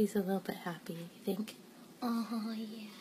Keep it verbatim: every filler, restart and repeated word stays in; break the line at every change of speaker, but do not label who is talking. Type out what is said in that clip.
he's a little bit happy, you think?
Oh, yeah.